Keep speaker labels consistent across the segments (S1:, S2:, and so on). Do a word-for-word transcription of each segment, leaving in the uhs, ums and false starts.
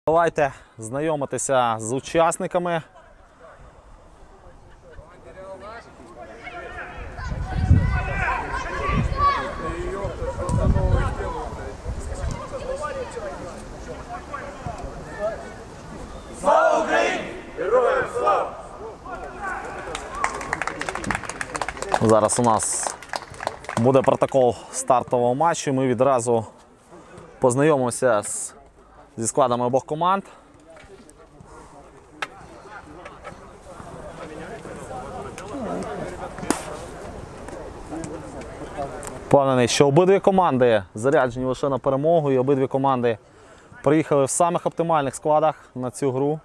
S1: Давайте знайомитися з учасниками.
S2: Слава Україні! Героям слава!
S1: Зараз у нас буде протокол стартового матчу. Ми відразу познайомимося з, зі складами обох команд. Впевнений, що обидві команди заряджені лише на перемогу, і обидві команди приїхали в самих оптимальних складах на цю гру.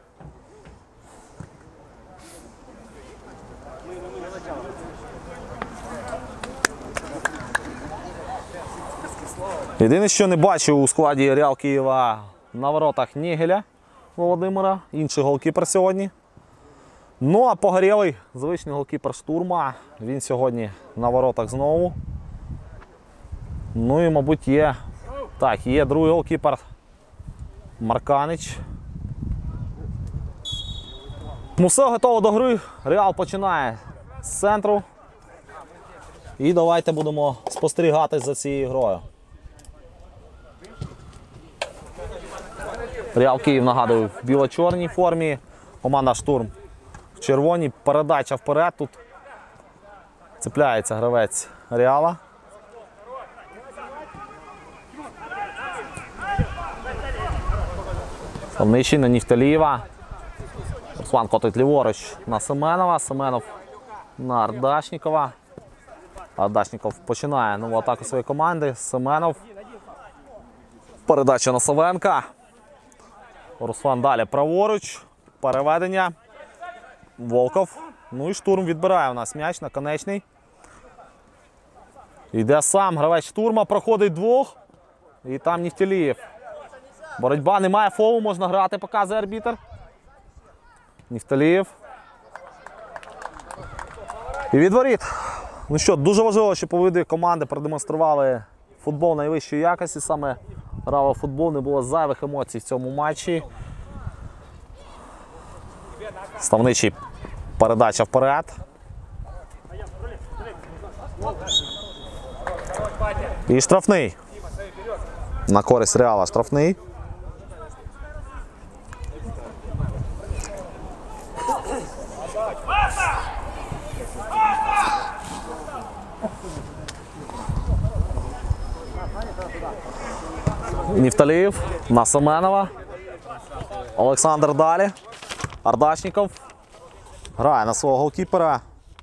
S1: Єдине, що не бачив у складі Реал Києва на воротах Нігеля Володимира, інший голкіпер сьогодні. Ну а Погорєлий, звичний голкіпер Штурма, він сьогодні на воротах знову. Ну і, мабуть, є, так, є другий голкіпер Марканич. Ну все, готово до гри. Реал починає з центру. І давайте будемо спостерігати за цією грою. Реал Київ, нагадую, в біло-чорній формі. Команда Штурм в червоній. Передача вперед. Тут цепляється гравець Реала. Славничий на Нефталієва. Руслан котить ліворуч на Семенова. Семенов на Ардашнікова. Ардашніков починає нову атаку своєї команди. Семенов. Передача на Савенка. Руслан далі праворуч. Переведення. Волков. Ну і Штурм відбирає у нас м'яч наконечний. Йде сам гравець Штурма, проходить двох. І там Нефталієв. Боротьба, немає фолу, можна грати, показує арбітр. Нефталієв. І від воріт. Ну що, дуже важливо, щоб обидві команди продемонстрували футбол найвищої якості. Саме грав у футбол, не було зайвих емоцій в цьому матчі. Ставничий, передача вперед. І штрафний. На користь Реала штрафний. Нефталієв на Семенова. Олександр далі. Ардашніков грає на свого голкіпера.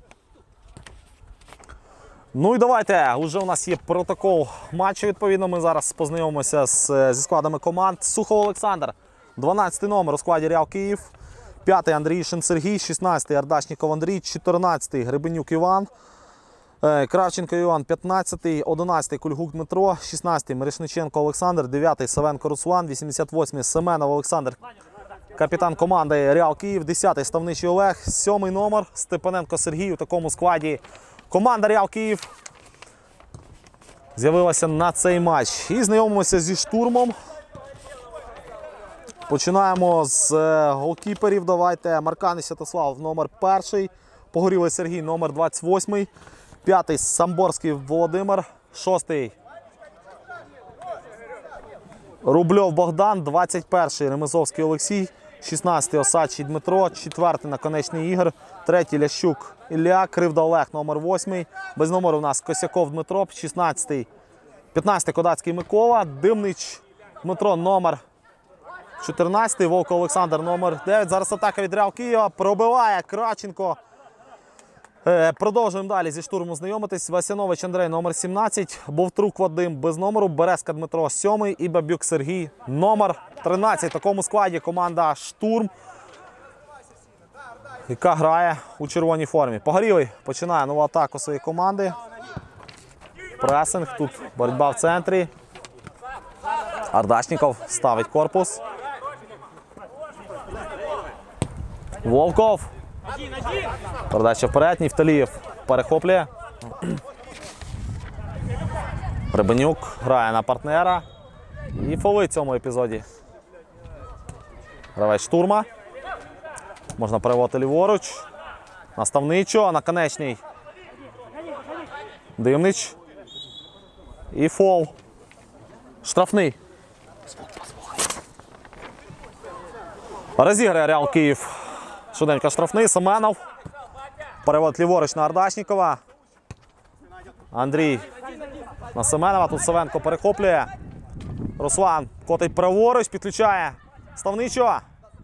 S1: Ну і давайте, уже у нас є протокол матчу, відповідно, ми зараз познайомимося з, зі складами команд. Сухов Олександр, дванадцятий номер у складі Реал Київ, п'ятий Андрійшин Сергій, шістнадцятий Ардашніков Андрій, чотирнадцятий Гребенюк Іван, Кравченко Іван, п'ятнадцятий, одинадцятий Кульгук Дмитро, шістнадцятий Мирошниченко Олександр, дев'ятий Савенко Руслан, вісімдесят восьмий Семенов Олександр, капітан команди Реал Київ, десятий Ставничий Олег, сьомий номер Степаненко Сергій. У такому складі команда Реал Київ з'явилася на цей матч. І знайомимося зі Штурмом. Починаємо з голкіперів. Давайте. Марканич Святослав, номер перший. Погорілий Сергій, номер двадцять восьмий. П'ятий Самборський Володимир. Шостий Рубльов Богдан. двадцять перший Ремезовський Олексій. шістнадцятий Осадчий Дмитро. четвертий Наконечний Ігор. третій Лящук Ілля. Кривда Олег, номер восьмий. Без номеру у нас Косяков Дмитро. шістнадцятий. п'ятнадцятий Кодацький Микола. Димнич Дмитро, номер чотирнадцятий. Волко Олександр, номер дев'ять. Зараз атака від Реал Києва. Пробиває Кравченко. Продовжуємо далі зі Штурмом знайомитись. Васянович Андрей, номер сімнадцять. Бовтрук Вадим, без номеру. Березка Дмитро, сьомий. І Бабюк Сергій, номер тринадцять. В такому складі команда Штурм, яка грає у червоній формі. Погорілий починає нову атаку своєї команди. Пресинг, тут боротьба в центрі. Ардашніков ставить корпус. Волков. Передача вперед, Нефталієв перехоплює. Гребенюк грає на партнера. І фоли в цьому епізоді. Гравець штурма. Можна переводити ліворуч. Наставничо, наконечний. Димнич. І фол. Штрафний. Розіграє Реал Київ. Швиденько штрафний. Семенов. Перевод ліворуч на Ардашнікова. Андрій на Семенова. Тут Савенко перехоплює. Руслан котить праворуч, підключає Ставничо.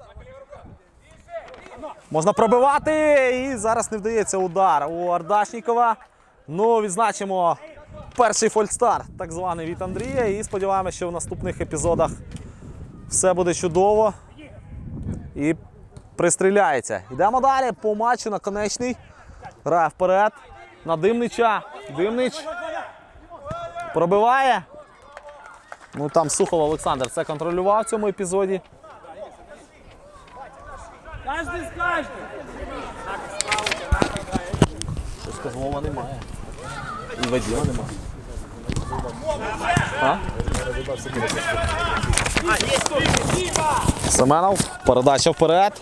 S1: Можна пробивати. І зараз не вдається удар у Ардашнікова. Ну, відзначимо перший фольстар, так званий, від Андрія. І сподіваємося, що в наступних епізодах все буде чудово. І пристріляється. Йдемо далі по матчу. Наконечний. Грає вперед. На Димнича. Димнич. Пробиває. Ну, там Сухов Олександр це контролював в цьому епізоді.
S2: Каждый с каждым.
S1: Щось Козлова немає. І Вадіма немає. А? Семенов. Передача вперед.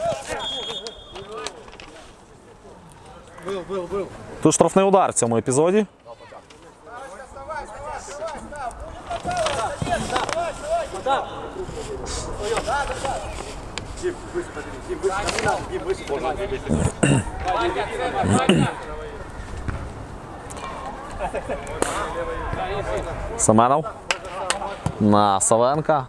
S1: Тут штрафний удар в цьому епізоді. Семенов на Савенка.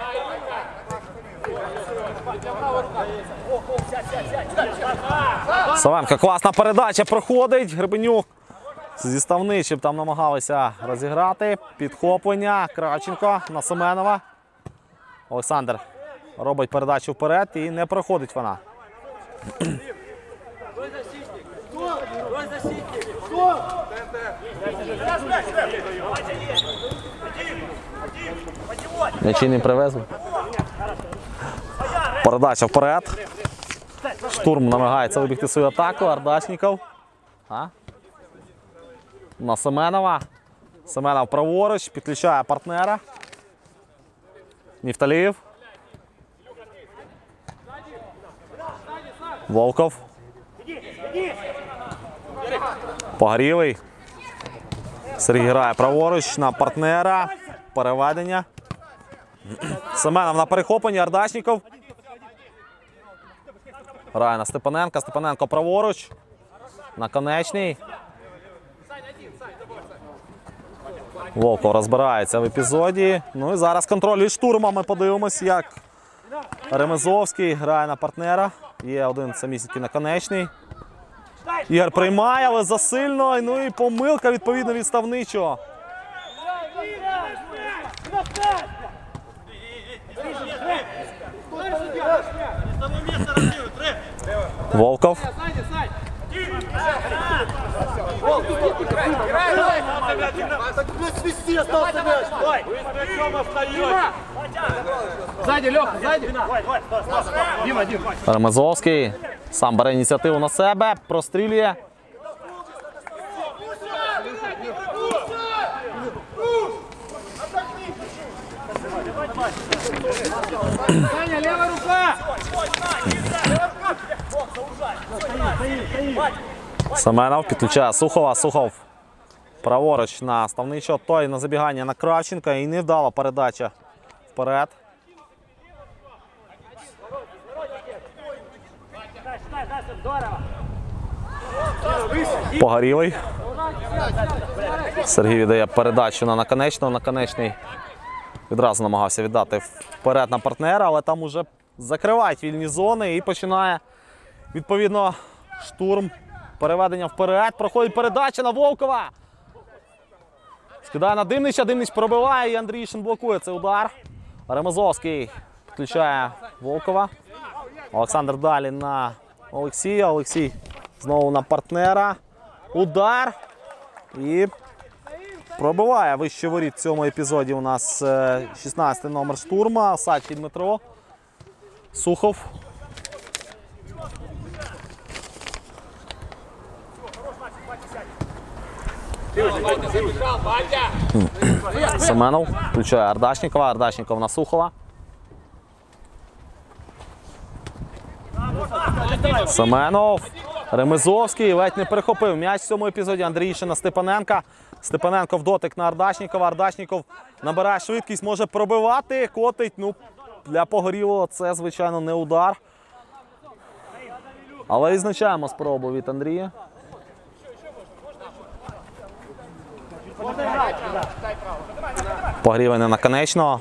S1: Савенко, класна передача, проходить. Гребенюк зі Ставничем там намагалися розіграти. Підхоплення. Кравченко на Семенова. Олександр робить передачу вперед і не проходить вона. М'ячі не привезли. Передача вперед. Штурм намагається вибігти в свою атаку. Ардашніков. А? На Семенова. Семенов праворуч. Підключає партнера. Нефталієв. Волков. Погорілий. Сергій грає праворуч на партнера. Переведення. Семенов на перехопленні. Ардашніков. Грає на Степаненка. Степаненко праворуч. Наконечний. Волков розбирається в епізоді. Ну і зараз контроль від штурма. Ми подивимось, як Ремезовський грає на партнера. Є один самісінький наконечний. Ігор приймає, але засильно. Ну і помилка, відповідно, від Ставничого. Волков.
S2: Сзади, Леха, сзади. Дима, Дима.
S1: Ремезовський сам бере ініціативу на себе, прострілює.
S2: Саня, левая рука.
S1: Семенов підключає Сухова. Сухов праворуч на Ставничого. Той на забігання на Кравченка. І невдала передача вперед. Погорілий. Сергій віддає передачу на Наконечного. Наконечний відразу намагався віддати вперед на партнера, але там уже закривають вільні зони і починає, відповідно, штурм. Переведення вперед. Проходить передача на Волкова. Скидає на Димнича. Димнич пробиває і Андрійшин блокує цей удар. Ремезовський підключає Волкова. Олександр далі на Олексія. Олексій знову на партнера. Удар. І пробиває вище воріт в цьому епізоді у нас шістнадцятий номер штурма. Сачий Дмитро. Сухов. Семенов включає Ардашнікова. Ардашніков на Сухова. Семенов. Ремезовський ледь не перехопив м'яч в цьому епізоді. Андрійшин на Степаненка. Степаненко в дотик на Ардашнікова. Ардашніков набирає швидкість, може пробивати, котить. Ну, для Погорілого це, звичайно, не удар. Але відзначаємо спробу від Андрія. Погріває не наконечно.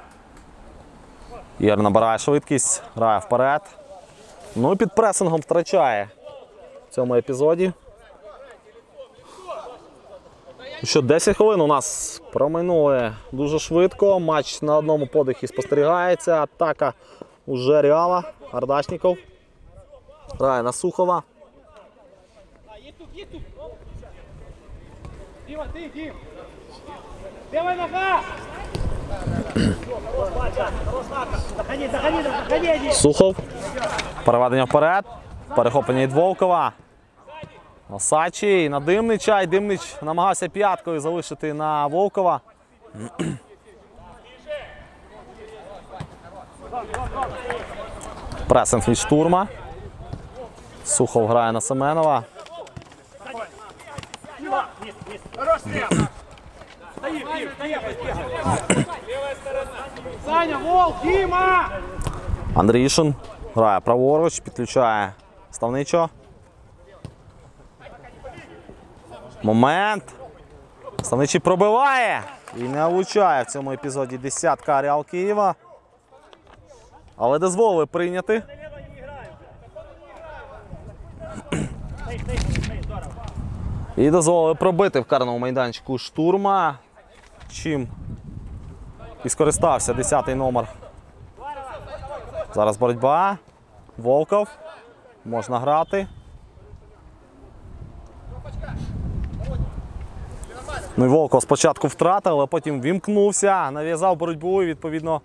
S1: Ігор набирає швидкість, грає вперед. Ну і під пресингом втрачає в цьому епізоді. Що, десять хвилин у нас промайнули дуже швидко. Матч на одному подихі спостерігається. Атака уже Реала. Ардашніков грає на Сухова.
S2: Дима, ты, Дим! Левая нога! Заходи, заходи, заходи, Дим!
S1: Сухов. Переведення вперед. Перехоплення від Волкова. Осадчий на Димнича. І Димнич намагався п'яткою залишити на Волкова. Пресинг від Штурма. Сухов грає на Семенова.
S2: Саня, Волк, Дима!
S1: Андрійшин грає праворуч, підключає Ставничо. Момент. Ставничий пробиває і не влучає в цьому епізоді десятка Реал Києва. Але дозволили прийняти. І дозволили пробити в карному майданчику Штурма. Чим і скористався десятий номер. Зараз боротьба. Волков. Можна грати. Ну і Волков спочатку втратив, але потім вімкнувся, нав'язав боротьбу і, відповідно,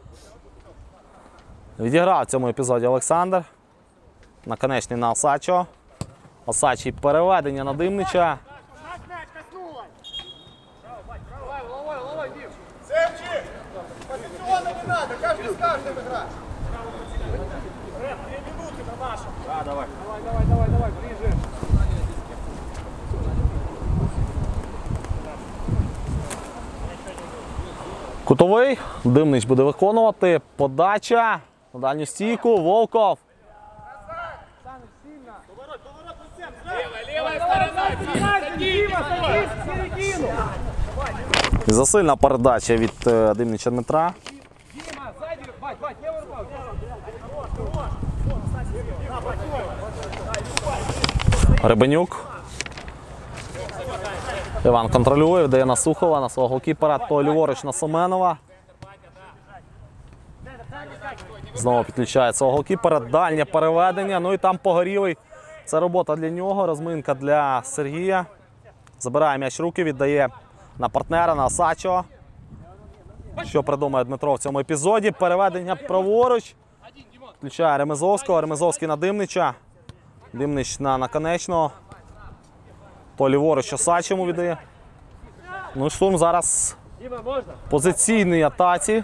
S1: відіграв в цьому епізоді Олександр. Наконечний на Осадчого. Осадчий переведення на Димнича. Кутовий. Димнич буде виконувати. Подача. На дальню стійку. Волков. Засильна передача від е, Димнича Дмитра.
S2: Дима, сзади, бать, бать, левую руку!
S1: Рибенюк. Іван контролює, вдає на Сухова, на свого голкіпера, то ліворуч на Семенова. Знову підключає свого голкіпера, дальнє переведення, ну і там Погорілий. Це робота для нього, розминка для Сергія. Забирає м'яч в руки, віддає на партнера, на Осадчого. Що придумає Дмитро в цьому епізоді? Переведення праворуч. Включає Ремезовського, Ремезовський на Димнича. Димнич на наконечного. То ліворуч Осадчому віддає. Ну і Штурм зараз в позиційній атаці.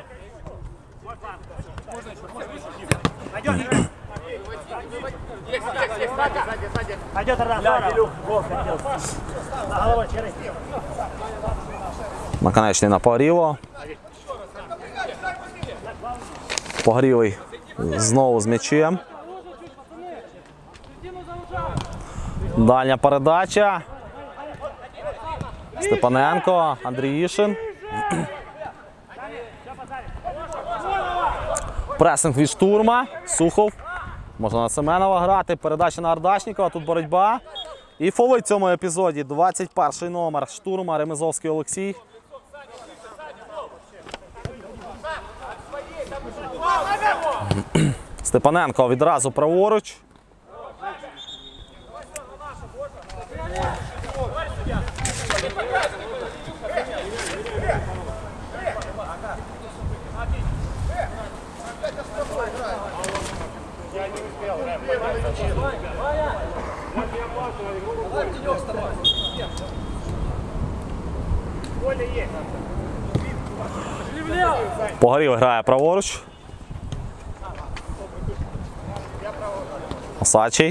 S1: Наконечний на Погорілого. Погорілий знову з м'ячем. Дальня передача. Степаненко, Андрійшин. Пресинг від Штурма. Сухов. Можна на Семенова грати. Передача на Ардашнікова. Тут боротьба. І фоли в цьому епізоді. двадцять перший номер Штурма. Ремезовський Олексій. Степаненко відразу праворуч. Погорілий грає праворуч. Осадчий.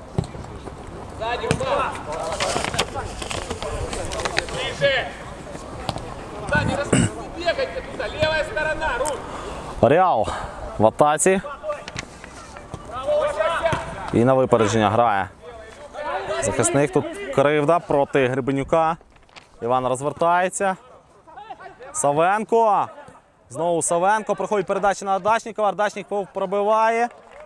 S2: Ближе. Да, не, рас... не бегайте туда, левая сторона, рук.
S1: Реал в атаці. І на випередження грає захисник. Тут кривда проти Гребенюка. Іван розвертається. Савенко. Знову Савенко. Проходить передача на Ардашнікова. Ардашніков пробиває.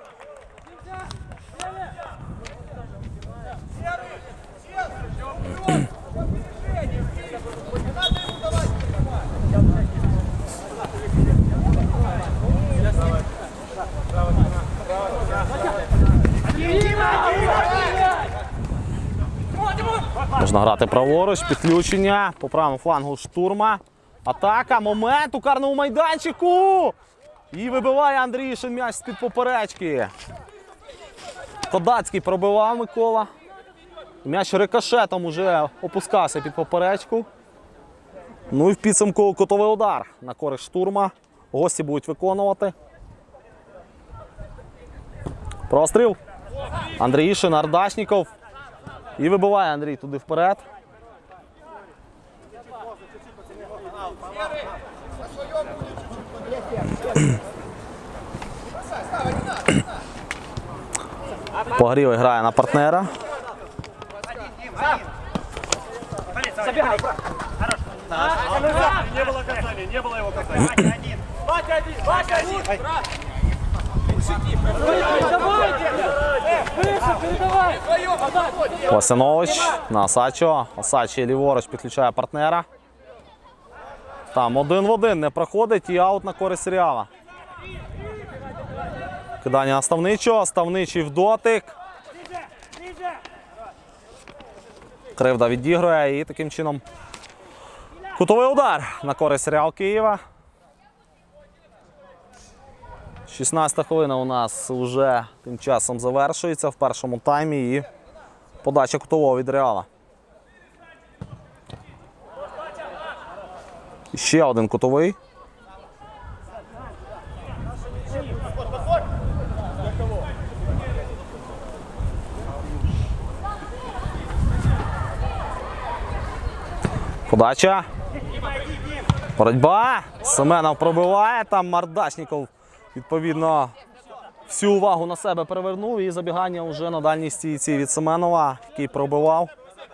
S1: Можна грати праворуч, підключення по правому флангу штурма. Атака, момент у карному майданчику. І вибиває Андрійшин м'яч з-під поперечки. Кодацький пробивав Микола. М'яч рикошетом уже опускався під поперечку. Ну і в підсумку кутовий удар на користь штурма. Гості будуть виконувати. Простріл. Андрійшин, Ардашніков. І вибиває Андрій туди вперед. Погрівий грає на партнера.
S2: Забегай. Не было касания, не было его касания. Батя один, Батя один. Давайте! Выше, передавай!
S1: Лосянович на Осадчого. Осадчий ліворуч підключає партнера. Там один в один не проходить і аут на користь Реала. Кидання на Ставничого. Ставничий в дотик. Кривда відігрує і таким чином кутовий удар на користь Реал Києва. шістнадцята хвилина у нас вже тим часом завершується в першому таймі і подача кутового від Реала. І ще один кутовий. Подача. Боротьба. Семенов пробиває. Там Мардашніков, відповідно, всю увагу на себе перевернув. І забігання вже на дальній стійці від Семенова, який пробивав.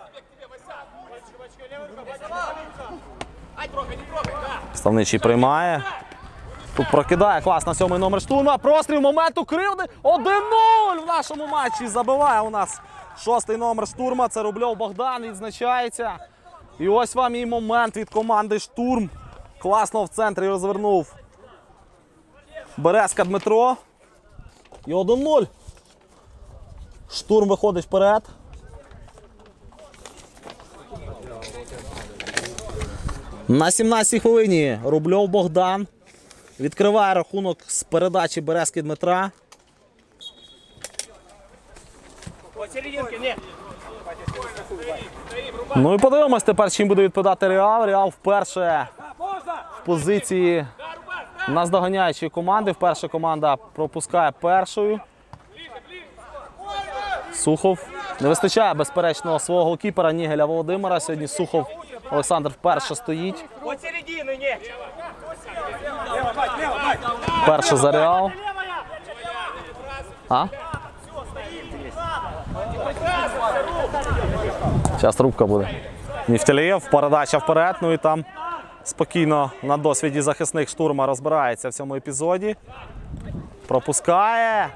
S1: Ставничий приймає. Тут прокидає. Класно, сьомий номер штурма. Простріл моменту кривди. один нуль в нашому матчі. Забиває у нас шостий номер штурма. Це Рубльов Богдан, відзначається. І ось вам і момент від команди «Штурм». Класно в центрі розвернув Березка Дмитро. І один нуль. «Штурм» виходить вперед. На сімнадцятій хвилині Рубльов Богдан відкриває рахунок з передачі Березки Дмитра. Ну і подивимось тепер, чим буде відповідати Реал. Реал вперше в позиції наздоганяючої команди. Вперше команда пропускає першою. Сухов. Не вистачає, безперечно, свого голкіпера Нігеля Володимира. Сьогодні Сухов Олександр вперше стоїть. Перше за Реал. А? Зараз рубка буде. Нефтелєєв, передача вперед. Ну і там спокійно на досвіді захисник штурма розбирається в цьому епізоді. Пропускає.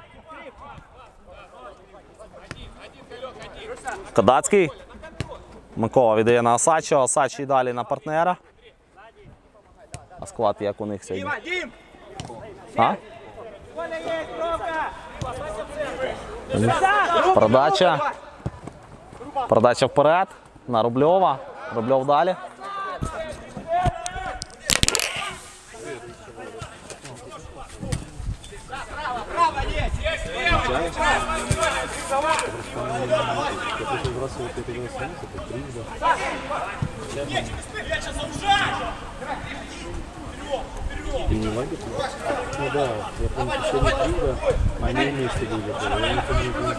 S1: Кадацький. Микола віддає на Осадчого. Осадчий далі на партнера. А склад як у них сьогодні? А? Передача. Передача вперед. На Рубльова. Рубльов далі.
S3: Ты не лагерь? Ну да, я помню, последний периода они вместе были. Я не помню,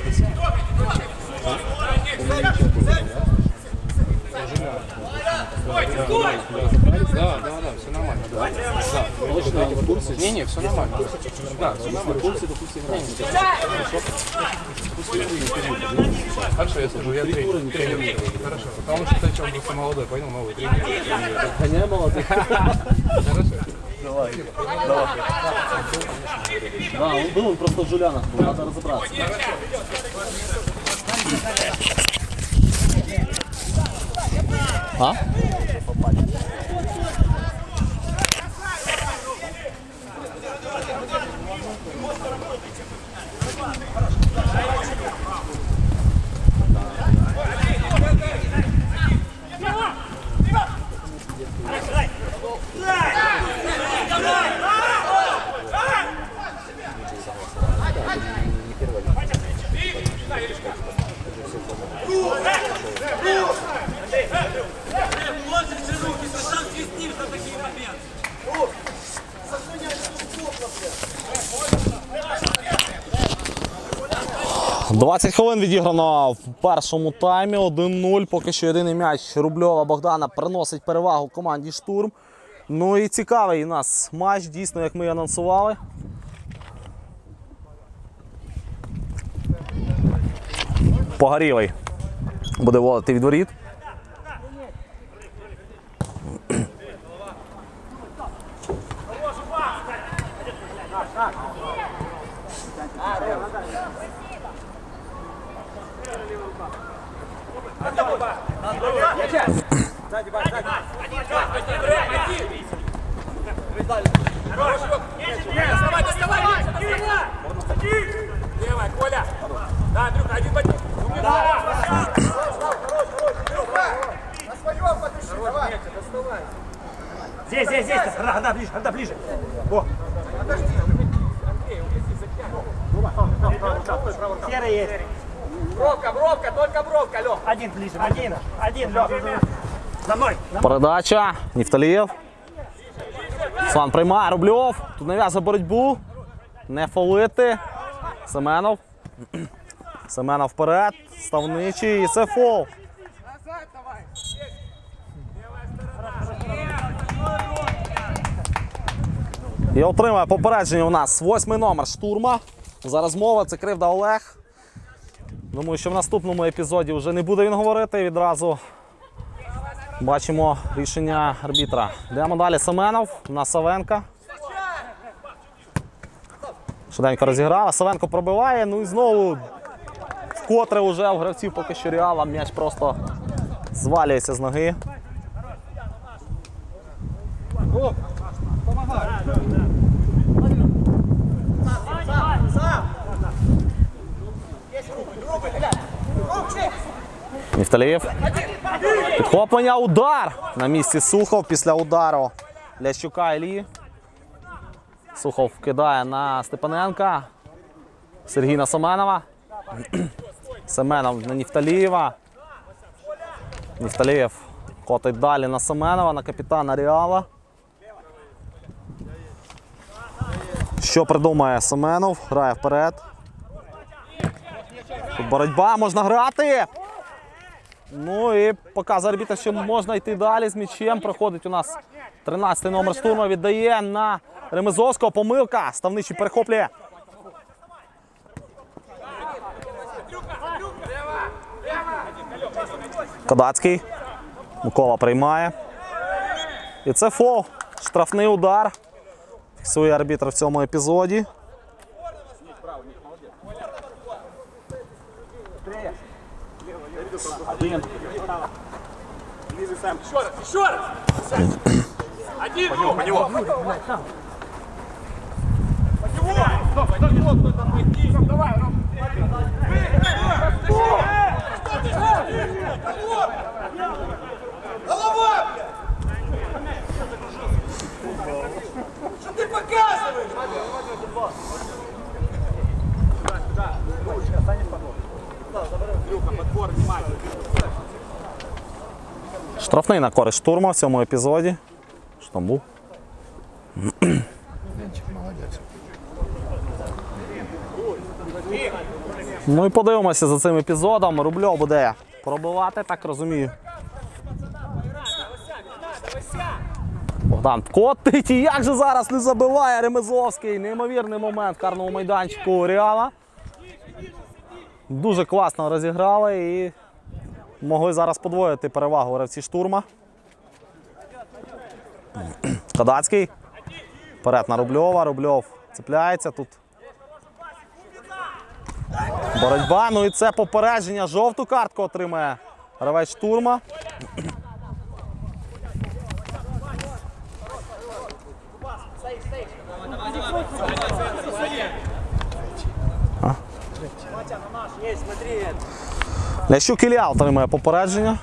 S4: Да, да, да, все нормально. Да, да. Точно в курсе? Не, не, все нормально. Да, все нормально. В курсе, то пусть играет. Хорошо, я скажу, я тренер. Хорошо. Потому что ты что, просто молодой, понял, новый тренер.
S3: Гоняй молодых.
S4: Хорошо.
S3: Давай. Давай. Да, он был, он просто в Жулянах был, надо разобраться.
S1: А? двадцять хвилин відіграно в першому таймі. один нуль. Поки що єдиний м'яч Рубльова Богдана приносить перевагу команді «Штурм». Ну і цікавий у нас матч, дійсно, як ми і анонсували. Погорілий буде волити від воріт.
S2: Левая, Коля! Да, Андрюха, один в один! На своем подыши, давай!
S5: Здесь, здесь, здесь! Она ближе, она ближе! О! Серый есть!
S2: Бровка, бровка, только бровка, Лёх!
S5: Один ближе, один! Один, Лёх! За мной!
S1: Передача. Нефталієв. Слан приймає. Рубльов. Тут нав'язує боротьбу. Не фолити. Семенов. Семенов вперед. Ставничий. І це фол.
S2: Назад давай!
S1: І отримує попередження у нас восьмий номер «Штурма». Зараз мова, це Кривда Олег. Думаю, що в наступному епізоді вже не буде він говорити. Відразу бачимо рішення арбітра. Йдемо далі. Семенов на Савенка. Швиденько розіграв. Савенко пробиває. Ну і знову вкотре вже у гравців поки що Реала м'яч просто звалюється з ноги. Нефталієв. Підхоплення, удар! На місці Сухов після удару Лящука Іллі. Сухов кидає на Степаненка. Сергій на Семенова. Семенов на Нефталієва. Нефталієв котить далі на Семенова, на капітана Реала. Що придумає Семенов? Грає вперед. Тут боротьба, можна грати. Ну і показує арбітр, що можна йти далі з м'ячем. Проходить у нас тринадцятий номер «Штурма», віддає на Ремезовського. Помилка. Ставничий перехоплює. Кадацький. Микола приймає. І це фол. Штрафний удар. Фіксує арбітр в цьому епізоді.
S2: Еще раз, еще раз! Один, по него, по него! По него! Стоп, стоп, стоп, стоп, пойди! Давай, Ром! Что ты делаешь? Голова, блядь! Что ты показываешь?
S1: Штрафний на користь «Штурма» в цьому епізоді. Що там був?
S3: Венчик молодець.
S1: Ну і подивимося за цим епізодом. Рубльов буде пробивати, так розумію. Богдан котить, і як же зараз не забиває Ремезовський. Неймовірний момент карного майданчику у Реала. Дуже класно розіграли і могли зараз подвоїти перевагу гравці штурма. Кадацький. Вперед на Рубльова. Рубльов цепляється тут. Боротьба, ну і це попередження. Жовту картку отримає гравець штурма. Лящук Ілля отримає попередження.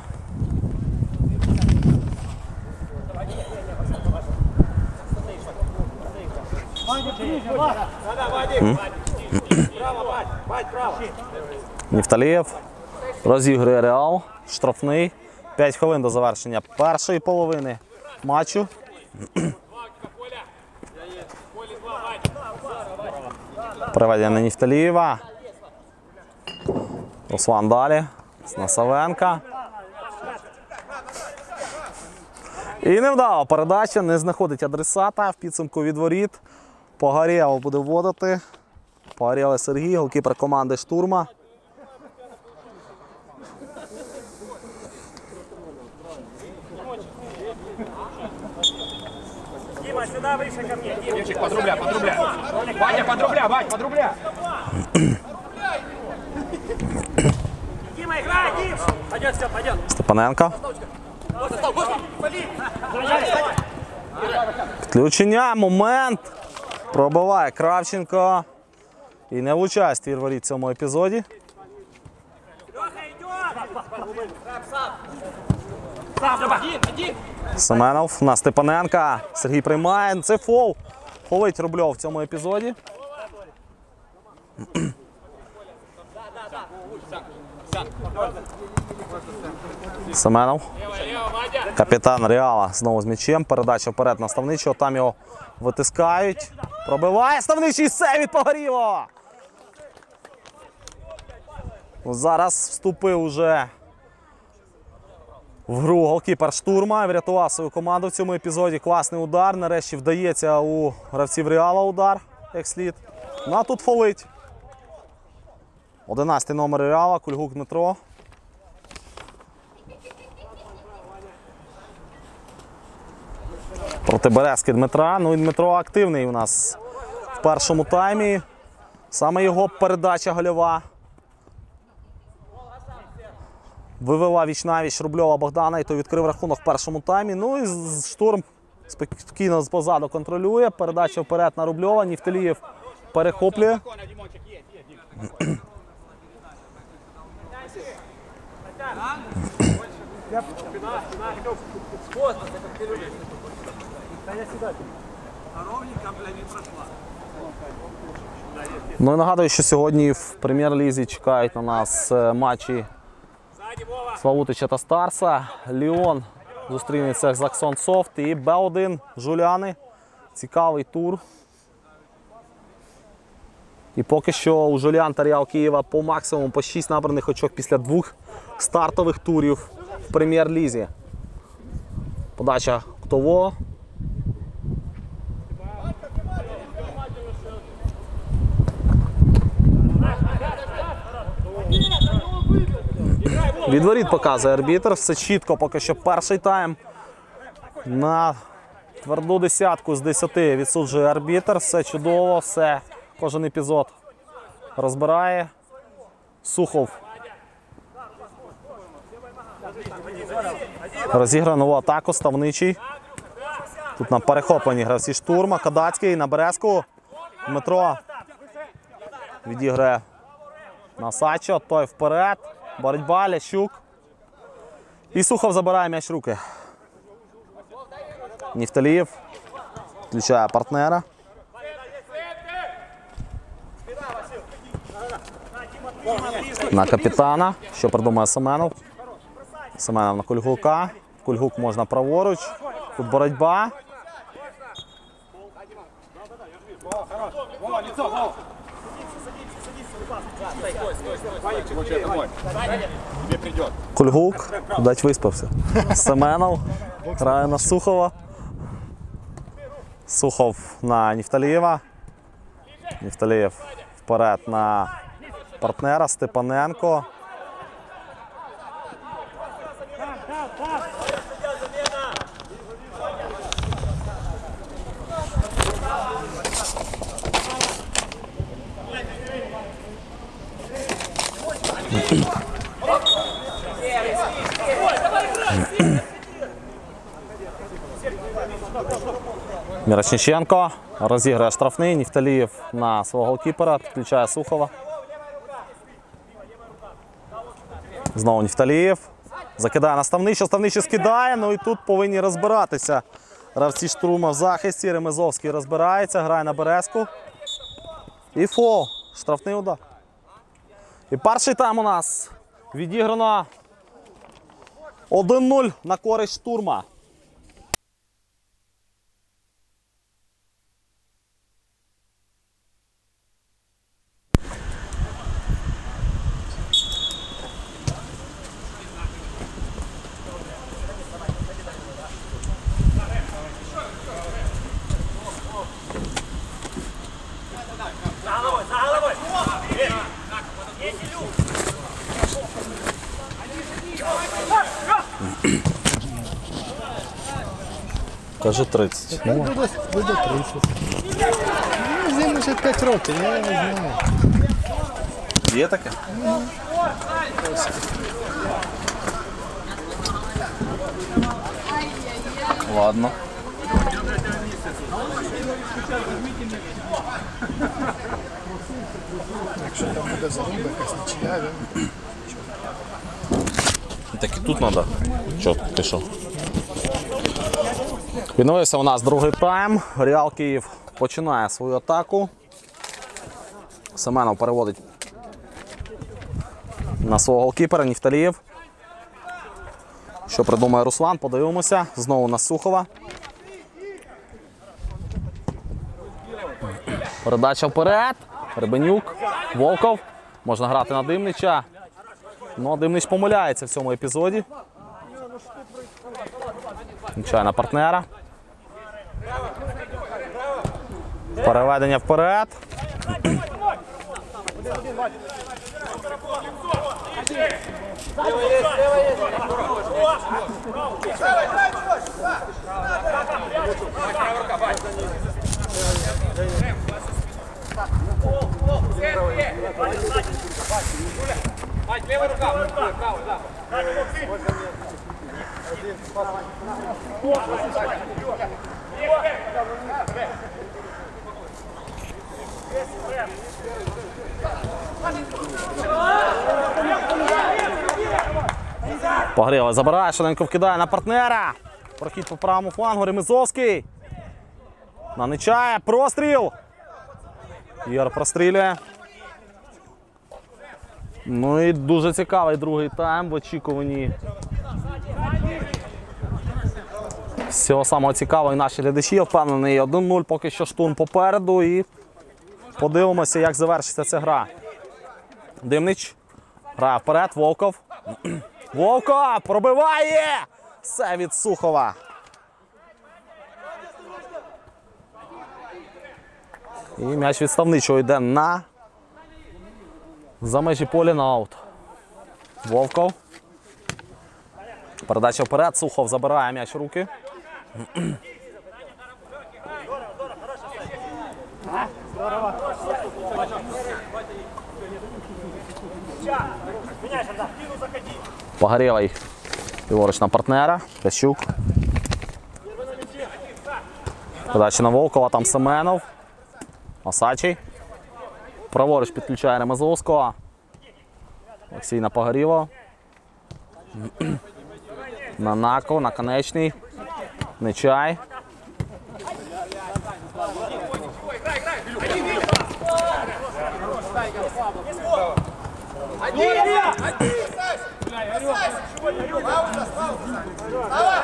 S1: Нефталієв розігрує Реал. Штрафний. п'ять хвилин до завершення першої половини матчу. Приведення на Нефталієва. Руслан далі. Снасавенка. І невдала передача, не знаходить адресата. В підсумку від воріт. Погорєлов буде вводити. Погорєлов Сергій, голкіпер команди штурма.
S5: Дима, сюда выше ко мне. Дима.
S2: Девчик, под рубля, под рубля. Ваня, под рубля, Вань, под рубля.
S5: Дима, играй, Дим. Пойдет, все, пойдет.
S1: Степаненко. Включення, момент. Пробиває Кравченко. І не влучає ствір воріт в цьому епізоді. Семенов на Степаненка. Сергій приймає. Це фол. Фолить Рубльов в цьому епізоді. Семенов. Капітан Реала знову з м'ячем. Передача вперед на Ставничого. Там його витискають. Пробиває Ставничий. Сейв від Погорєлова. Зараз вступив уже в гру голкіпер штурма. Врятував свою команду в цьому епізоді. Класний удар. Нарешті вдається у гравців Реала удар, як слід. Ну а тут фолить. одинадцятий номер Реала. Кульгук Дмитро. Проти Березки Дмитра. Ну і Дмитро активний у нас в першому таймі. Саме його передача гольова вивела віч-навіч Рубльова Богдана, і той відкрив рахунок в першому таймі. Ну і штурм спокійно позаду контролює. Передача вперед на Рубльова. Нефталієв перехоплює. Ну і нагадую, що сьогодні в прем'єр-лізі чекають на нас матчі Славутича та Старса. Ліон зустрінеться з Аксон Софт і Б один Жуляни. Цікавий тур. І поки що у Жулян та Реал Києва по максимуму по шість набраних очок після двох стартових турів в прем'єр-лізі. Подача Ктово. Від воріт показує арбітр. Все чітко поки що перший тайм. На тверду десятку з десяти відсуджує арбітр. Все чудово, все. Кожен епізод розбирає. Сухов розіграє нову атаку. Ставничий. Тут на перехопленні гравці штурма. Кадацький на Березку. Дмитро відіграє на Сачо. Той вперед. Боротьба, Лящук. І Сухов забирає м'яч в руки. Нефталієв включає партнера. На капітана. Що придумає Семенов? Семенов на Кульгука. Кульгук можна праворуч. Тут боротьба. Кульгук, дать виспався. Семенов грає на Сухова. Сухов на Нефталієва. Нефталієв вперед на партнера Степаненко. Мірошниченко розіграє штрафний. Нефталієв на свого голкіпера, підключає Сухова. Знову Нефталієв. Закидає на Ставнича, Ставнича скидає, ну і тут повинні розбиратися гравці Штрума в захисті. Ремезовський розбирається, грає на Березку. І фол. Штрафний удар. І перший тайм у нас відіграно один нуль на користь Штурма. Каже тридцять.
S3: Ну, буде, буде тридцять. Ну, з ним вже п'ять років, я не знаю.
S1: Є таке? Ладно.
S3: Якщо там буде заруба, якась нічия, він...
S1: Так і тут треба. Чітко пішов. Відновився у нас другий тайм. Реал Київ починає свою атаку. Семенов переводить на свого голкіпера Нефталієв. Що придумає Руслан, подивимося. Знову на Сухова. Передача вперед. Рибенюк. Волков. Можна грати на Димнича. Ну, Димнич помиляється в цьому епізоді. Нічая на партнера. Переведення вперед.
S2: Мать, левая рука, право, право, да.
S1: Погріла забирає, Шаленко вкидає на партнера. Прохід по правому флангу, Ремезовський. На Нечая, простріл. Ігор прострілює. Ну і дуже цікавий другий тайм в очікуванні всього самого цікавого і наші глядачі. Я впевнений, один нуль, поки що Штурм попереду. І подивимося, як завершиться ця гра. Димнич грає вперед, Волков. Волков пробиває! Все від Сухова. І м'яч від Ставничого йде на за межі поля на аут. Волков. Передача вперед, Сухов забирає м'яч в руки. Погорєлий ліворуч на партнера. Кащук. Передача на Волкова, там Семенов. Осадчий. Праворуч підключає Ремезовського. Олексій на Погорєва. На Наков, на Конечний. Нечай.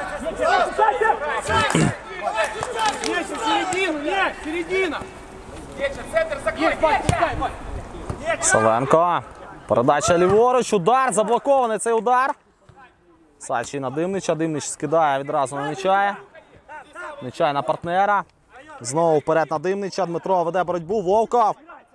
S2: Середину, нет, середина! Петя, центр закрой, Петя!
S1: Савенко. Передача ліворуч. Удар. Заблокований цей удар. Сачий на Димнича. Димнич скидає відразу на Нечая. Нечай на партнера. Знову вперед на Димнича. Дмитро веде боротьбу. Волков.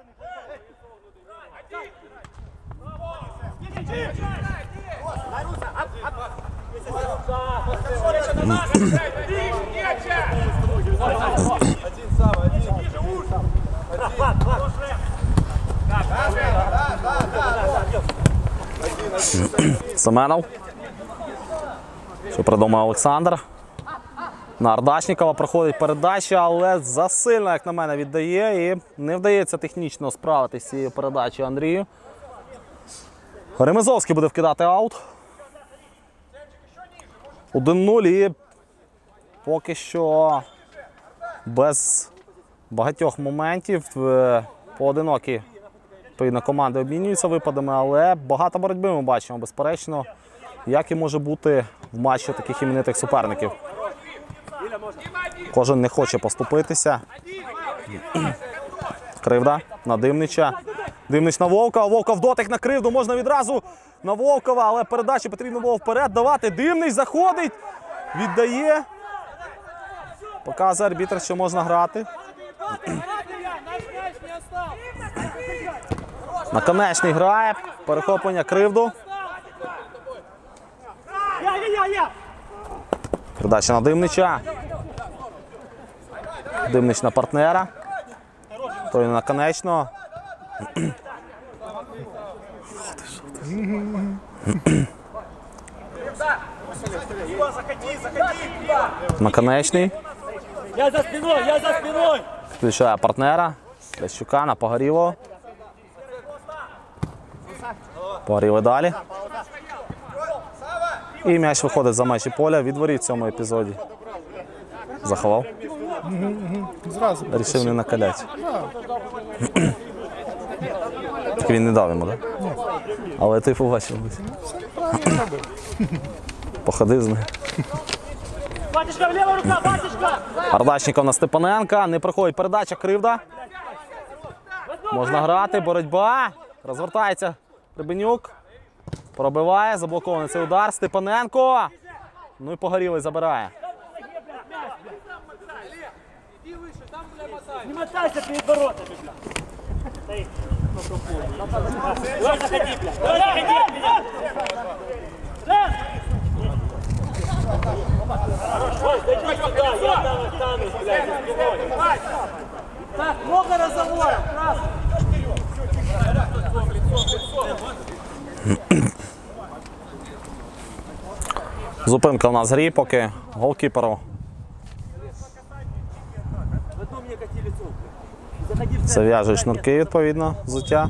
S1: Семенов. Що придумав Олександр. На Ардашнікова проходить передача, але засильно, як на мене, віддає. І не вдається технічно справитися з цією передачею Андрію. Ремезовський буде вкидати аут. один нуль і поки що без багатьох моментів. Поодинокі відповідно команди обмінюються випадами, але багато боротьби ми бачимо, безперечно, як і може бути в матчі таких іменитих суперників. Кожен не хоче поступитися. Кривда на Димнича. Димнич на Вовка. Вовка в дотик на Кривду. Можна відразу на Вовкова, але передачі потрібно було вперед давати. Димнич заходить, віддає. Показує арбітр, що можна грати. Наконечний грає. Перехоплення Кривду. Передача на Димнича. Димнич на партнера. Той на наконечного. Наконечний.
S5: Я за спиной, я за спиной!
S1: Включає партнера. Лящука на Погорілого. Погорілий далі. І м'яч виходить за межі поля. Від воріт в цьому епізоді. Заховав.
S3: Зразу.
S1: Рішив не накаляти. Так він не дав йому, так? Але ти побачив. Походив з ним.
S5: Батюшка, лева рука, батюшка!
S1: Ардашніков на Степаненка. Не проходить передача. Кривда. Можна грати. Боротьба. Розвертається Рибенюк. Пробиває. Заблокований цей удар. Степаненко. Ну і Погорілий забирає.
S5: Не мотайся перед воротами, бля! Стоит. Давай заходи, бля! Давай заходи, бля! Раз! Ой, дойди сюда, я там останусь, блядь, за спиной. Так, много разговоров, раз!
S1: Зупинка в нас в грі, поки голкіперу зав'яжуть шнурки, відповідно, взуття.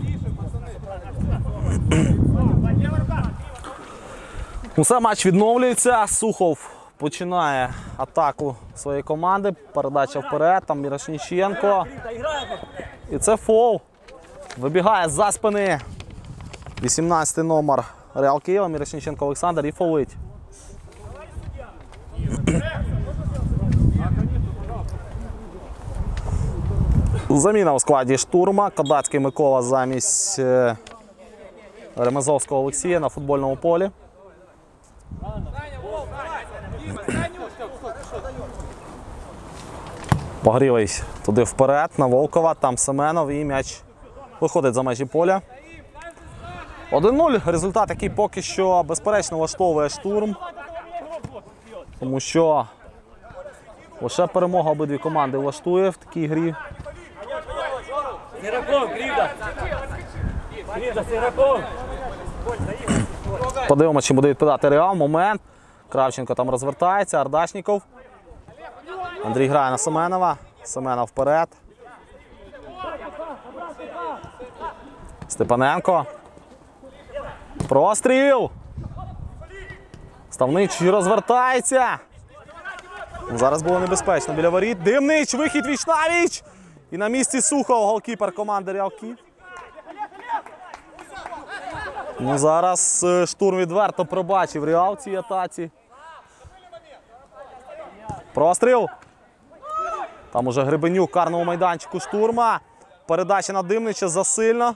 S1: Усе, матч відновлюється. Сухов починає атаку своєї команди. Передача вперед, там Мірошніченко. І це фол. Вибігає за спини вісімнадцятий номер Реал Києва, Мірошніченко Олександр, і фолить. Заміна у складі штурма. Кадацький Микола замість е, Ремезовського Олексія на футбольному полі. Погрілий туди вперед на Волкова, там Семенов і м'яч виходить за межі поля. один нуль. Результат, який поки що безперечно влаштовує штурм. Тому що лише перемога обидві команди влаштує в такій грі.
S5: С игроком, Кривда! Кривда, с игроком!
S1: Подивимося, чи буде відповідати Реал. Момент. Кравченко там розвертається. Ардашніков. Андрій грає на Семенова. Семенов вперед. Степаненко. Простріл. Ставнич розвертається. Зараз було небезпечно біля воріт. Димнич, вихід віч-навіч. І на місці Сухов, голкіпер команди Реал Київ. Ну, зараз штурм відверто пробачив Реал в цій атаці. Простріл. Там уже Гребенюк в карному майданчику штурма. Передача на Димнича засильно.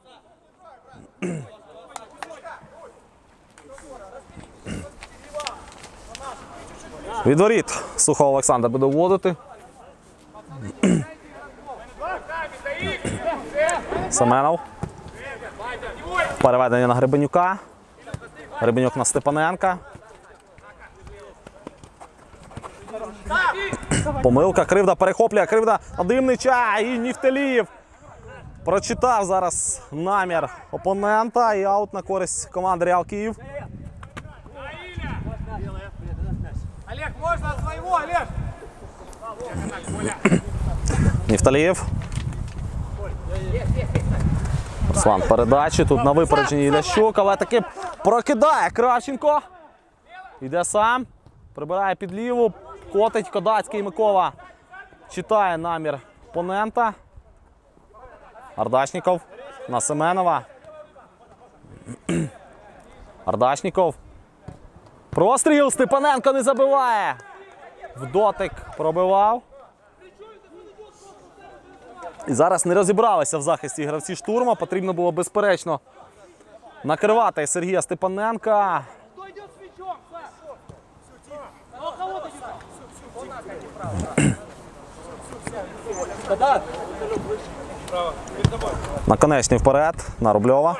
S1: Від воріт Сухов Олександр буде вводити. Семенов. Переведення на Гребенюка. Гребенюк на Степаненка. Помилка, Кривда перехоплює, Кривда на Димнича і Нефталієв прочитав зараз намір опонента і аут на користь команди Реал Київ.
S2: Олег, можно от своего, Олег!
S1: Нефталієв. Руслан передачі, тут на випередженні Лящук, але таки прокидає Кравченко. Йде сам, прибирає під ліву, котить Кодацький Микола. Читає намір опонента. Ардашніков на Семенова. Ардашніков. Простріл, Степаненко не забиває. В дотик пробивав. І зараз не розібралися в захисті гравці Штурма. Потрібно було безперечно накривати Сергія Степаненка. Наконечний вперед на Рубльова.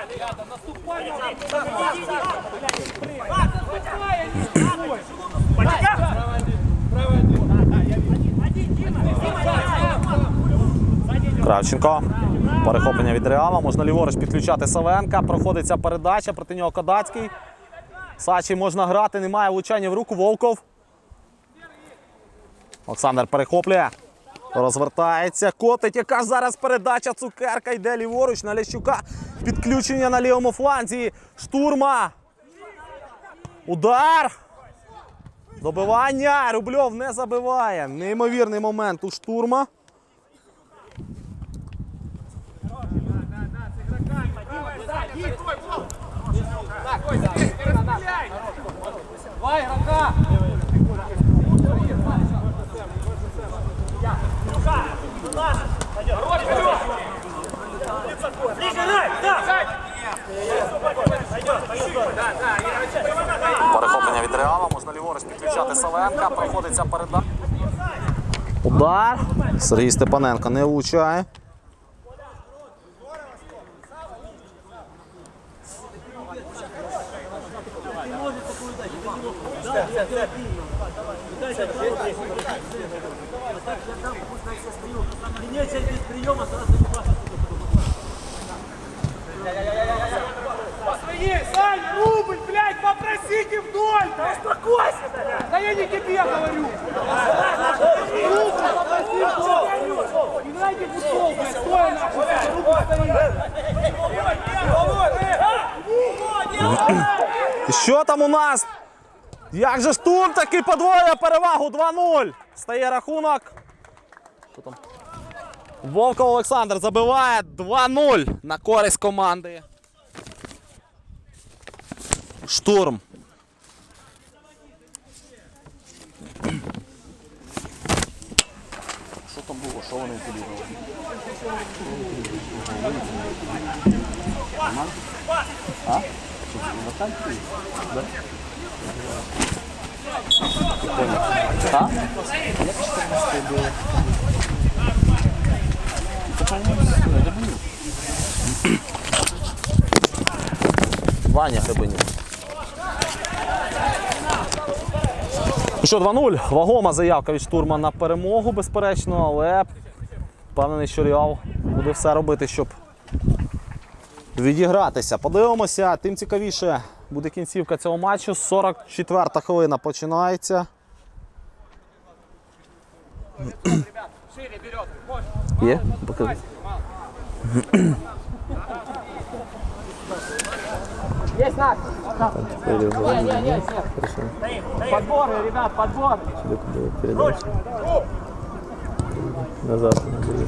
S1: Кравченко. Перехоплення від Реала. Можна ліворуч підключати Савенка. Проходить ця передача. Проти нього Кодацький. Сачі можна грати. Немає влучання в руку. Волков. Олександр перехоплює. Розвертається. Котить. Яка зараз передача. Цукерка йде ліворуч на Лящука. Підключення на лівому фланзі. Штурма. Удар. Добивання. Рубльов не забиває. Неймовірний момент у Штурма.
S2: Два игрока!
S1: Перехоплення від Реала. Можна ліворуч підключати Савенка. Проходиться передача. Удар. Сергій Степаненко не влучає.
S2: Посмотри, Сань, рубль, блядь, попросите вдоль! Да успокойся! Да я не тебе говорю! Рубль, попроси вдоль! Играйте в футбол, блядь, стоя нахуй! Рубль стоит!
S1: І що там у нас? Як же Штурм таки подвоює перевагу два нуль. Стає рахунок. Що там? Волков Олександр забиває два нуль на користь команди Штурм. Що там було? Що вони подібали? А? А? Ваня Гребенюк. Ну що, два нуль. Вагома заявка від Штурма на перемогу, безперечно, але впевнений, що Реал буде все робити, щоб відігратися. Подивимося, тим цікавіше буде кінцівка цього матчу. сорок четверта хвилина починається.
S2: Шире берет, можешь.
S1: Є? Покажи.
S2: Есть наш. Не, не, не, подборы, ребят, подборы.
S1: Назад.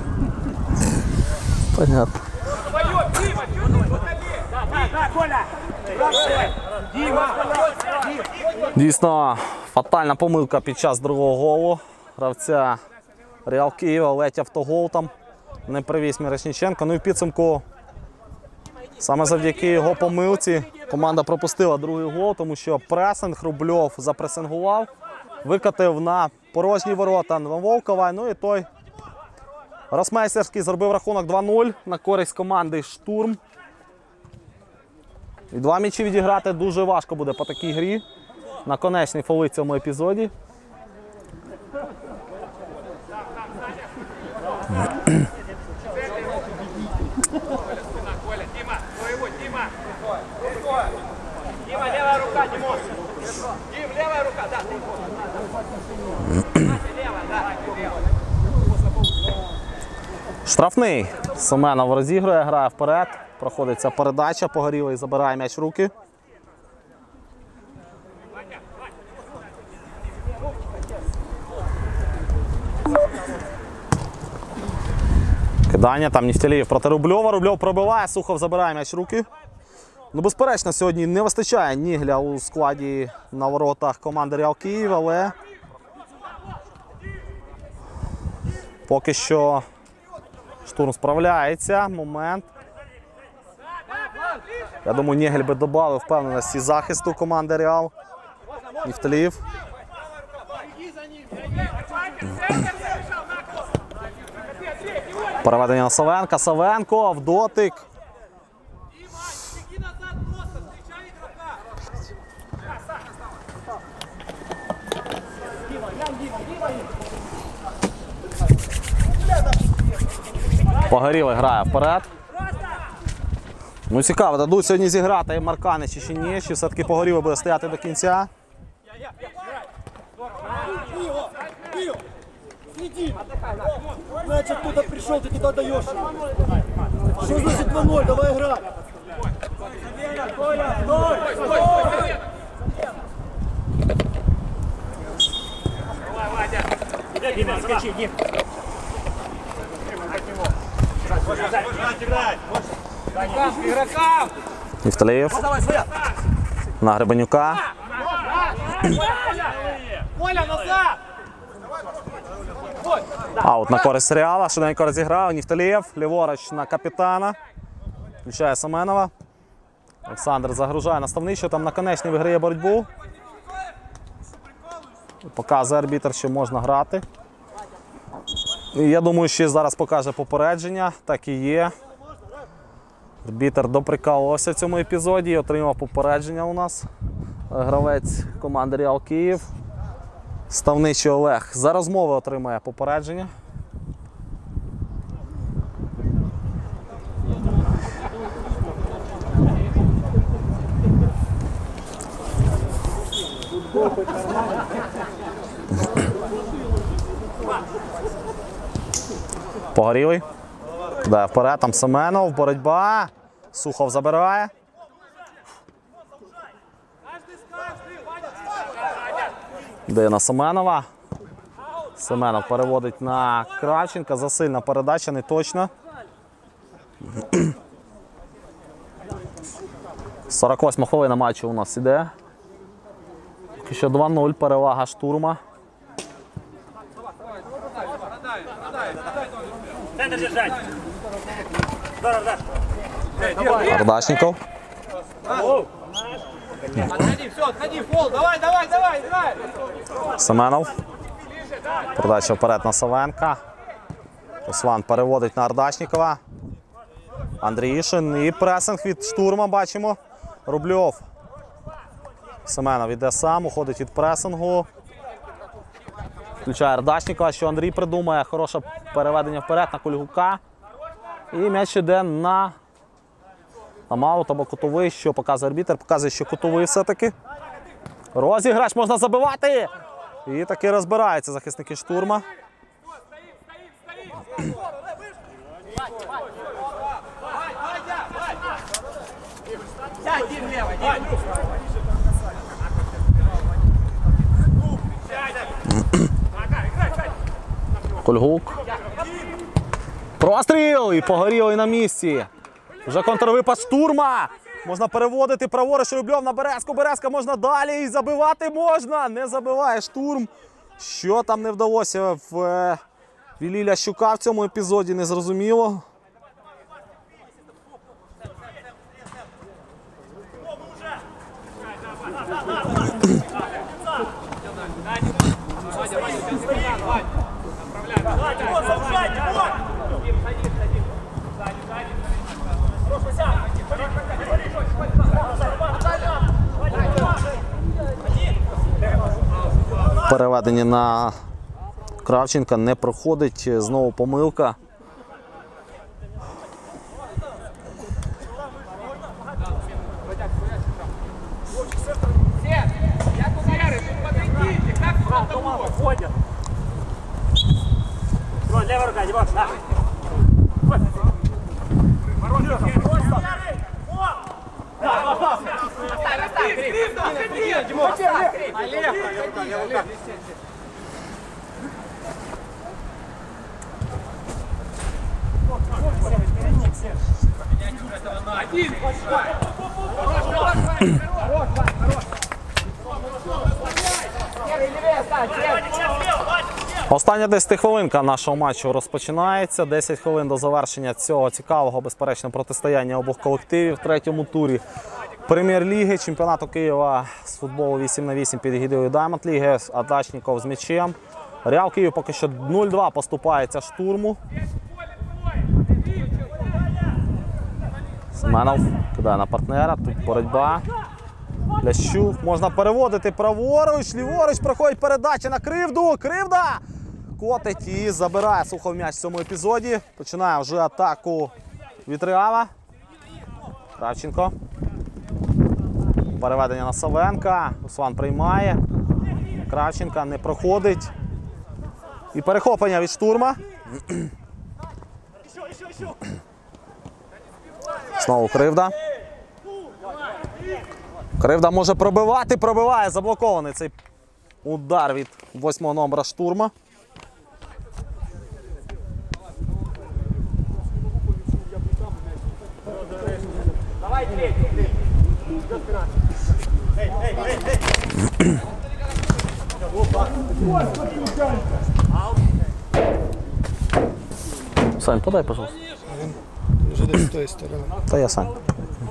S1: Понятно.
S2: Твое, Дима, что ты выходи? Да, да, да, Коля. Дима.
S1: Дійсно, фатальна помилка під час другого голу гравця Реал Києва, ледь автогол там не привіз Мірошниченко. Ну і в підсумку, саме завдяки його помилці, команда пропустила другий гол, тому що пресинг Рубльов запресингував, викатив на порожні ворота на Волкова. Ну і той Росмейстерський зробив рахунок два нуль на користь команди «Штурм». І два м'ячі відіграти дуже важко буде по такій грі. Наконечний фоли в цьому епізоді.
S5: Дима, левая рука, Димон. Дим, левая рука, да. Левая, да.
S1: Штрафний. Семенов розігрує, грає вперед. Проходиться передача, Погорілий забирає м'яч в руки. Кидання, там Нефтелієв проти Рубльова. Рубльов пробиває, Сухов забирає м'яч в руки. Ну, безперечно, сьогодні не вистачає Нігля у складі на воротах команди Реал Київ, але поки що Штурм справляється. Момент. Я думаю, Нігель би додав впевненості захисту команди Реал. Нефтелієв. Переведення на Савенка. Савенко в дотик. Погорілий грає вперед. Ну цікаво, дадуть сьогодні зіграти і Марканич чи ні, чи все-таки Погорілий буде стояти до кінця.
S2: Значит, кто-то пришел, ты туда даешь. Что значит два ноль? Давай играть.
S5: Дима, скачи, Дим. Игрокам!
S1: Нефтелієв на Гребенюка.
S5: Коля, назад!
S1: Аут на користь Реала. Швиденько розіграв. Нефтелієв. Ліворуч на капітана. Включає Семенова. Олександр загружає наставний, що там наконечний виграє боротьбу. Показує арбітр, що можна грати. І я думаю, що зараз покаже попередження. Так і є. Арбітр доприкалувався в цьому епізоді і отримав попередження у нас. Гравець команди Реал Київ. Ставничий Олег за розмови отримає попередження. Погорілий. Кидає вперед, там Семенов, боротьба. Сухов забирає. Йде на Семенова. Семенов переводить на Кравченка. Засильна передача, не точно. сорок восьма хвилина матчу у нас іде. Поки що два нуль, перевага Штурма.
S5: Центр держать!
S1: Ардашников.
S2: Отходи, все, отходи, фол. Давай, давай, давай, играй.
S1: Семенов. Передача вперед на Савенка. Руслан переводить на Ардашникова. Андріїшин і пресинг від Штурма, бачимо. Рубльов. Семенов іде сам, уходить від пресингу. Включає Ардашникова, що Андрій придумає. Хороше переведення вперед на Кульгука. І м'яч іде на Амаут або кутовий, що показує арбітр. Показує, що кутовий все-таки. Розіграш, можна забивати! І таки розбираються захисники Штурма. Кульгук. Простріл! І Погорілий на місці. Вже контрвипад Штурма. Можна переводити праворуч, Рубльов на Березку. Березка можна далі і забивати можна. Не забиває Штурм. Що там не вдалося в Віллі Лящука в цьому епізоді не зрозуміло. Переведення на Кравченка не проходить, знову помилка.
S5: Левая рука, Димон, да.
S1: Остання десятихвилинка нашого матчу розпочинається. десять хвилин до завершення цього цікавого, безперечно, протистояння обох колективів в третьому турі Прем'єр-ліги, чемпіонату Києва з футболу вісім на вісім під егідою Даймонд Ліги. Атачніков з м'ячем. Реал Київ поки що нуль-два поступається Штурму. Семенов кидає на партнера, тут боротьба. Лящук, можна переводити праворуч, ліворуч, проходить передача на Кривду, Кривда! Котить і забирає Сухов м'яч в цьому епізоді. Починає вже атаку від Реала. Кравченко. Переведення на Савенка, Руслан приймає. Кравченка не проходить. І перехоплення від Штурма. Знову Кривда. Кривда може пробивати, пробиває, заблокований цей удар від восьмого номера Штурма. Сань, подай, пожалуйста.
S3: Уже десь з тої сторони.
S1: Та я Сань.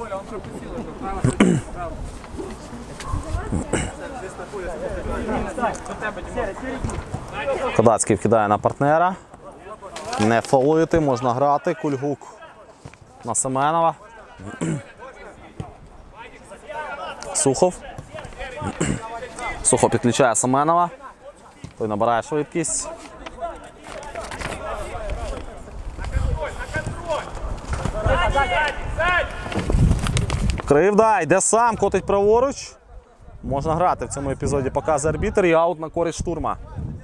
S1: Кадацький вкидає на партнера. Не фолити, можна грати. Кульгук на Семенова. Сухов. Сухов підключає Семенова. Той набирає швидкість. Кривда, йде сам, котить праворуч. Можна грати в цьому епізоді, показує арбітр, і аут на користь Штурма.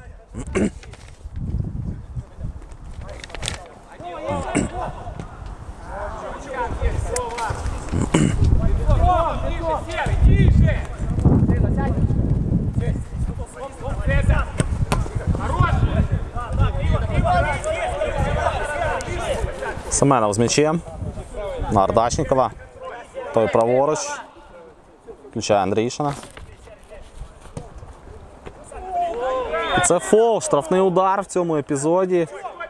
S1: Семенов з м'ячем на Ардачникова. Той праворуч. Включає Андрійшина. І це фол, штрафний удар в цьому епізоді.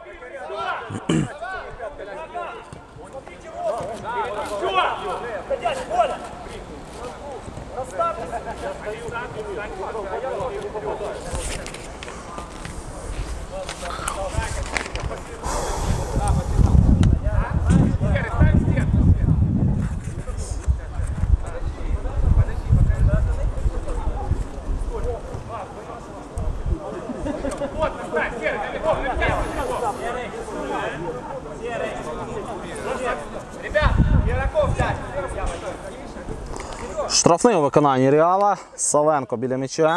S1: Штрафний у виконанні Реала. Савенко біля м'яча.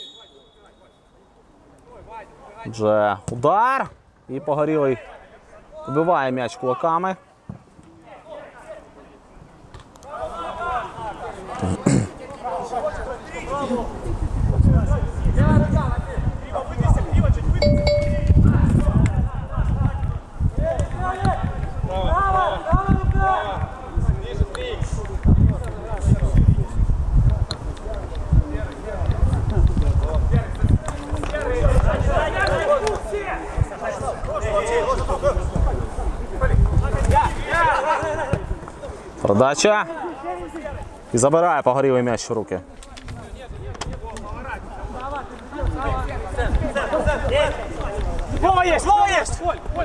S1: Вже удар. І Погорілий вибиває м'яч кулаками. Передача. І забирає Погорілий м'яч в руки.
S5: Вова есть, Вова есть!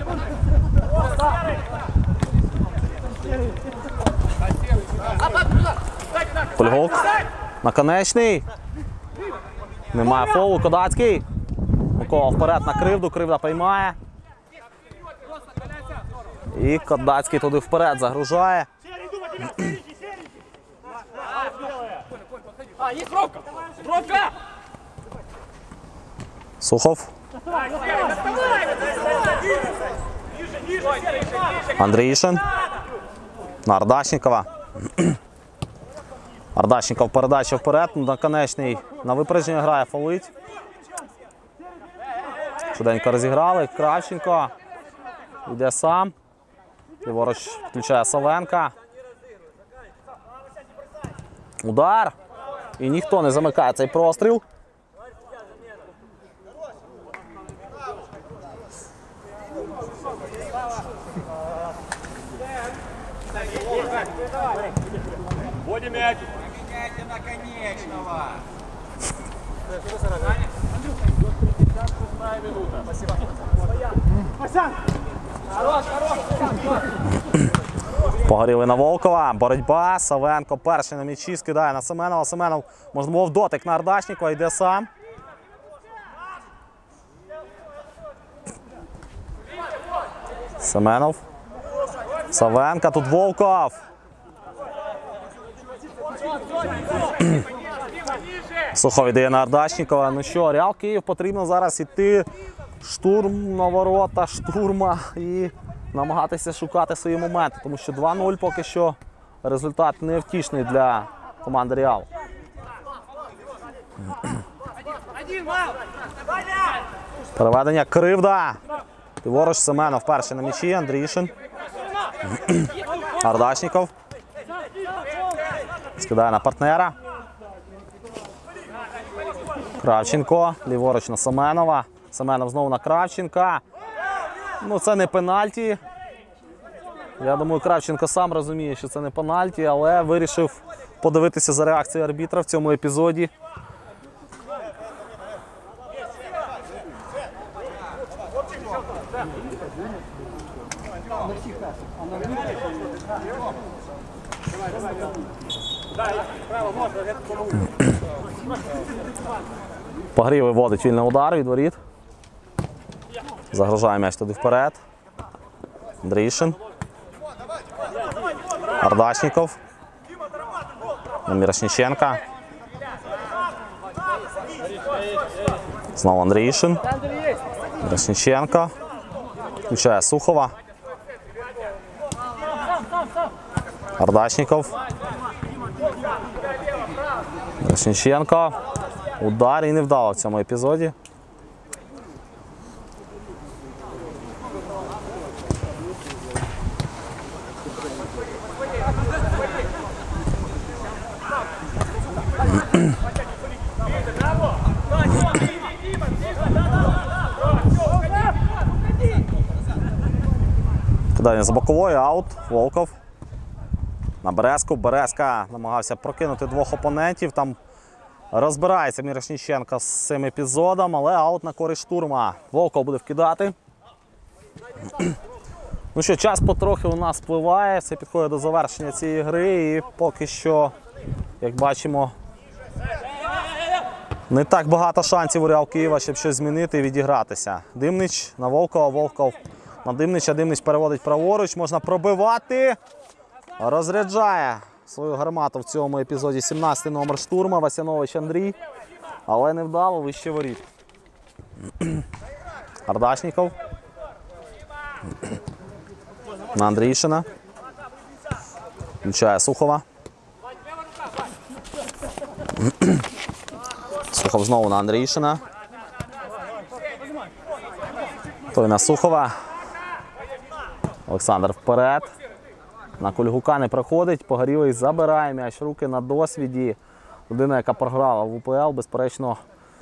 S1: Пульгук. Наконечний. Немає фолу. Кодацький. Микола вперед на Кривду. Кривда приймає. І Кодацький туди вперед загружає.
S2: А, есть пробка! Пробка!
S1: Сухов. Андрійшин. На Ардашнікова. Ардашніков передача вперед. Наконечний на випередження грає, фолить. Швиденько розіграли. Кравченко. Йде сам. Ліворуч включає Савенка. Удар. І ніхто не замикає цей простріл.
S5: Вводим мяч.
S2: Меняйте наконечного!
S1: Погоріли на Волкова. Боротьба. Савенко перший на м'ячі. Скидає на Семенова. Семенов, можливо, в дотик на Ардашнікова. Йде сам. Семенов. Савенко. Тут Волков. Сухов йде на Ардашнікова. Ну що, Реал Київ потрібно зараз іти штурм на ворота, штурма і намагатися шукати свої моменти. Тому що два нуль поки що результат невтішний для команди Реал. Переведення Кривда. Ліворуч Семенов перший на м'ячі. Андрійшин. Ардашніков. Скидає на партнера. Кравченко. Ліворуч на Семенова. Семенов знову на Кравченка. Ну, це не пенальті. Я думаю, Кравченко сам розуміє, що це не пенальті, але вирішив подивитися за реакцією арбітра в цьому епізоді. Погрів виводить вільний удар від воріт. Загрожає м'яч туди вперед. Андрійшин. Ардашніков. На Мірошниченка. Знову Андрійшин. Мірошниченко. Включає Сухова. Ардашніков. Мірошниченко. Удар і не вдало в цьому епізоді. Кидання з бокової, аут, Волков. На Березку. Березка намагався прокинути двох опонентів. Там розбирається Мірошниченко з цим епізодом, але аут на користь штурма. Волков буде вкидати. Ну що, час потрохи у нас спливає, все підходить до завершення цієї гри і поки що, як бачимо, не так багато шансів у Реал Києва, щоб щось змінити і відігратися. Димнич на Волкова, Волков на Димнича, Димнич переводить праворуч, можна пробивати. Розряджає свою гармату в цьому епізоді сімнадцятий номер штурма, Васянович Андрій, але не вдало, вище воріт. Ардашніков. На Андрійшина. Включає Сухова. Сухов знову на Андрійшина. Той на Сухова. Олександр вперед. На Кульгука не проходить. Погорілий забирає м'яч в руки на досвіді. Людина, яка програла в УПЛ, безперечно,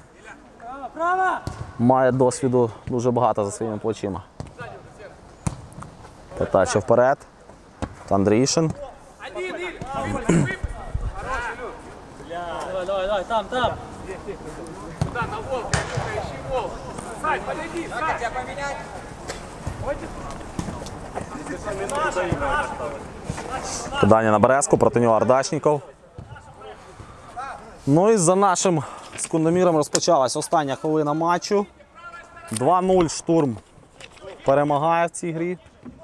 S1: має досвіду дуже багато за своїми плечима. Передача вперед. Андрійшин.
S5: Давай, давай, давай, там, там.
S2: Сюда, на волка, ищи волк. Сань, подойди, Сань. Тебя поменять?
S1: Кидання на Березку, проти нього Ардашніков. Ну і за нашим секундоміром розпочалась остання хвилина матчу. два нуль Штурм перемагає в цій грі.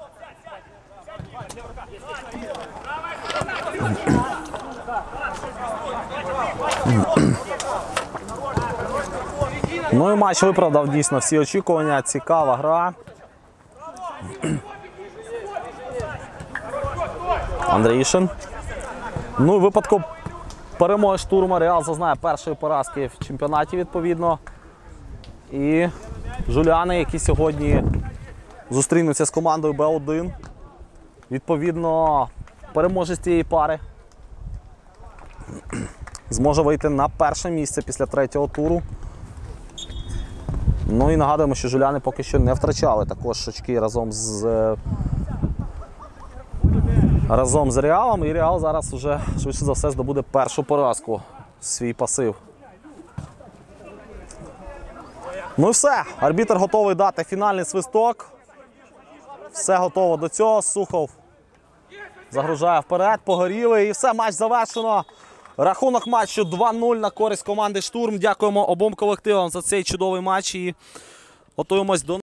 S1: Ну і матч виправдав дійсно всі очікування. Цікава гра. Андрійшин. Ну і в випадку перемоги Штурма Реал зазнає першої поразки в чемпіонаті відповідно. І жуляни, які сьогодні зустрінуться з командою Б один, відповідно переможець цієї пари зможе вийти на перше місце після третього туру. Ну і нагадуємо, що жуляни поки що не втрачали також очки разом з разом з Реалом. І Реал зараз вже швидше за все здобуде першу поразку в свій пасив. Ну і все. Арбітр готовий дати фінальний свисток. Все готово до цього. Сухов загружає вперед, погоріли. І все, матч завершено. Рахунок матчу два нуль на користь команди Штурм. Дякуємо обом колективам за цей чудовий матч і готуємось до